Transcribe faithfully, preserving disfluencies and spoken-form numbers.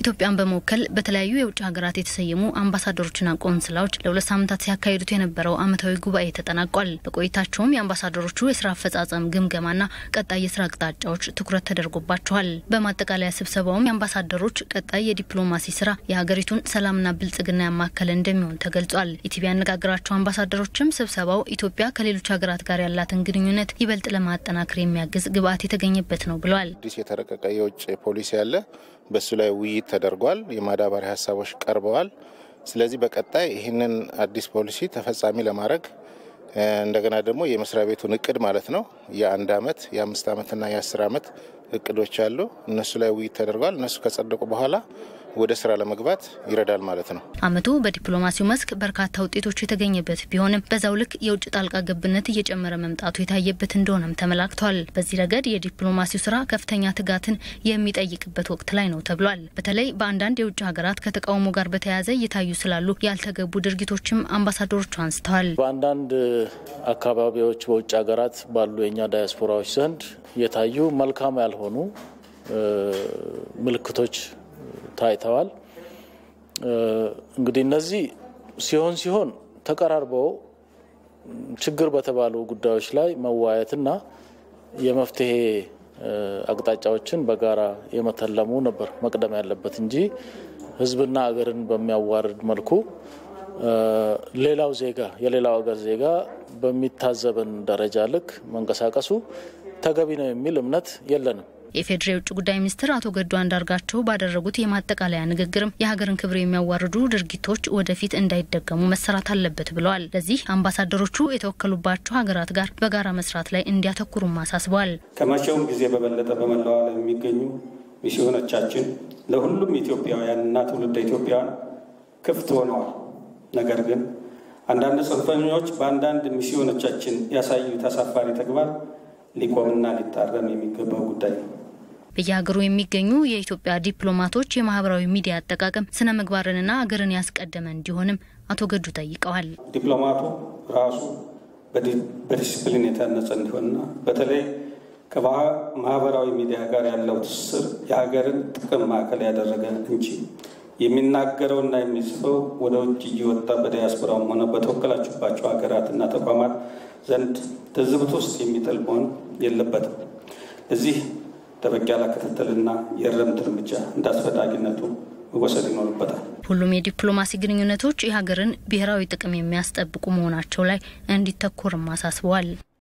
ኢትዮጵያን በመወከል በተለያዩ የውጭ ሀገራት የተሰየሙ አምባሳደሮችና ቆንስላዎች ለሁለት ሳምንታት ሲያካሂዱት የነበረው አመታዊ ጉባኤ ተጠናቋል። በቆይታቸውም የአምባሳደሮቹ የሥራ አፈጻጸም ግምገማና ቀጣይ የሥራ አቅጣጫዎች ትኩረት ተደርጎባቸዋል። በማጠቃለያ ስብሰባውም የአምባሳደሮች ቀጣይ የዲፕሎማሲ ሥራ የሀገሪቱን ሰላምና ብልፅግና ያማከለ እንደሚሆን ተገልጿል። ኢትዮጵያ ያነጋገራቸው አምባሳደሮችም ስብሰባው ኢትዮጵያ ከሌሎች ሀገራት ጋር ያላትን ግንኙነት ይበልጥ ለማጠናከር የሚያግዝ ግብአት የተገኘበት ነው ብለዋል። አዲስ የተረቀቀ የውጭ ፖሊሲ ያለ በሱ ላይ ውይይት ተደርጓል። የማዳበሪያ ሐሳቦች ቀርበዋል። ስለዚህ በቀጣይ ይህንን አዲስ ፖሊሲ ተፈጻሚ ለማድረግ እንደገና ደግሞ የመስሪያ ቤቱን እቅድ ማለት ነው የአንድ አመት የአምስት አመትና የአስር አመት እቅዶች አሉ። እነሱ ላይ ውይይት ተደርጓል። እነሱ ከጸደቁ በኋላ ወደ ስራ ለመግባት ይረዳል ማለት ነው። አመቱ በዲፕሎማሲው መስክ በርካታ ውጤቶች የተገኘበት ቢሆንም በዛው ልክ የውጭ ጣልቃ ገብነት እየጨመረ መምጣቱ የታየበት እንደሆነም ተመላክቷል። በዚህ ረገድ የዲፕሎማሲው ስራ ከፍተኛ ትጋትን የሚጠይቅበት ወቅት ላይ ነው ተብሏል። በተለይ በአንዳንድ የውጭ ሀገራት ከተቃውሞ ጋር በተያያዘ እየታዩ ስላሉ ያልተገቡ ድርጊቶችም አምባሳደሮቹ አንስተዋል። በአንዳንድ አካባቢዎች በውጭ ሀገራት ባሉ የኛ ዳያስፖራዎች ዘንድ የታዩ መልካም ያልሆኑ ምልክቶች ታይተዋል። እንግዲህ እነዚህ ሲሆን ሲሆን ተቀራርበው ችግር በተባሉ ጉዳዮች ላይ መዋየትና የመፍትሄ አቅጣጫዎችን በጋራ የመተለሙ ነበር መቅደም ያለበት እንጂ ህዝብና ሀገርን በሚያዋርድ መልኩ ሌላው ዜጋ የሌላው ሀገር ዜጋ በሚታዘበን ደረጃ ልክ መንቀሳቀሱ ተገቢ ነው የሚል እምነት የለንም። የፌዴራል የውጭ ጉዳይ ሚኒስትር አቶ ገዱ አንዳርጋቸው ባደረጉት የማጠቃለያ ንግግርም የሀገርን ክብር የሚያዋርዱ ድርጊቶች ወደፊት እንዳይደገሙ መሰራት አለበት ብለዋል። ለዚህ አምባሳደሮቹ የተወከሉባቸው ሀገራት ጋር በጋራ መስራት ላይ እንዲያተኩሩ ማሳስበዋል። ከመቼውም ጊዜ በበለጠ በመላው ዓለም የሚገኙ ሚስዮኖቻችን ለሁሉም ኢትዮጵያውያንና ትውልደ ኢትዮጵያውያን ክፍት ሆነዋል። ነገር ግን አንዳንድ ጽንፈኞች በአንዳንድ ሚስዮኖቻችን ያሳዩት አሳፋሪ ተግባር ሊቆምና ሊታረም የሚገባው ጉዳይ ነው። በየሀገሩ የሚገኙ የኢትዮጵያ ዲፕሎማቶች የማህበራዊ ሚዲያ አጠቃቀም ስነ ምግባርንና ሀገርን ያስቀደመ እንዲሆንም አቶ ገዱ ጠይቀዋል። ዲፕሎማቱ ራሱ በዲሲፕሊን የታነጸ እንዲሆንና በተለይ ከማህበራዊ ሚዲያ ጋር ያለው ትስስር የሀገርን ጥቅም ማዕከል ያደረገ እንጂ የሚናገረውና የሚጽፈው ወደ ውጭ እየወጣ በዲያስፖራውም ሆነ በተወከላችሁባቸው ሀገራትና ተቋማት ዘንድ ትዝብት ውስጥ የሚጥል መሆን የለበትም። እዚህ ጠበቅ ያለ ክትትልና የእርምት እርምጃ እንዳስፈላጊነቱ መወሰድ ይኖርበታል። ሁሉም የዲፕሎማሲ ግንኙነቶች የሀገርን ብሔራዊ ጥቅም የሚያስጠብቁ መሆናቸው ላይ እንዲተኮርም አሳስበዋል።